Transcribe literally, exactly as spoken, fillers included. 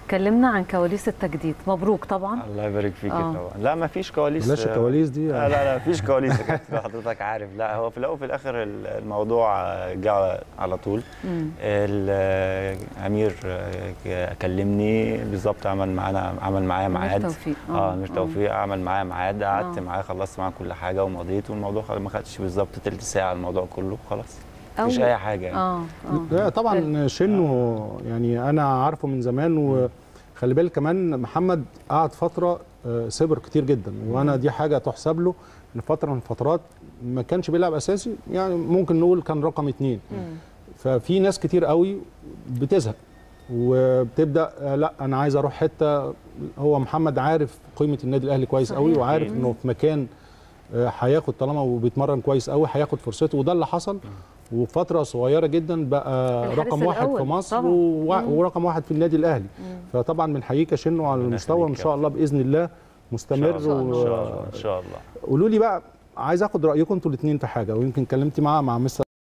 كلمنا عن كواليس التجديد. مبروك طبعا. الله يبارك فيك آه. طبعا. لا ما فيش كواليس. بلاش الكواليس دي لا لا لا مفيش كواليس يا كابتن حضرتك عارف. لا هو في الاول وفي الاخر الموضوع جه على طول. الامير كلمني بالظبط، عمل معانا عمل معايا ميعاد. توفيق. اه امير توفيق عمل معايا ميعاد، قعدت معاه خلصت معاه كل حاجه ومضيت، والموضوع ما خدش بالظبط تلت ساعه الموضوع كله خلاص. مفيش اي حاجه يعني. اه اه طبعا شنو يعني انا عارفه من زمان، وخلي بالك كمان محمد قعد فتره سيبر كتير جدا، وانا دي حاجه تحسب له. ان فتره من الفترات ما كانش بيلعب اساسي، يعني ممكن نقول كان رقم اتنين. ففي ناس كتير قوي بتزهق وبتبدا لا انا عايز اروح حته. هو محمد عارف قيمه النادي الاهلي كويس قوي، وعارف انه في مكان هياخد طالما وبيتمرن كويس قوي هياخد فرصته، وده اللي حصل. وفتره صغيره جدا بقى رقم واحد في مصر ورقم واحد في النادي الاهلي. فطبعا بنحييك يا شنو على المستوى، وان شاء الله باذن الله مستمر. ان شاء الله ان شاء الله. قولوا لي بقى، عايز اخد رايكم انتوا الاثنين في حاجه، ويمكن كلمتي مع مع مستر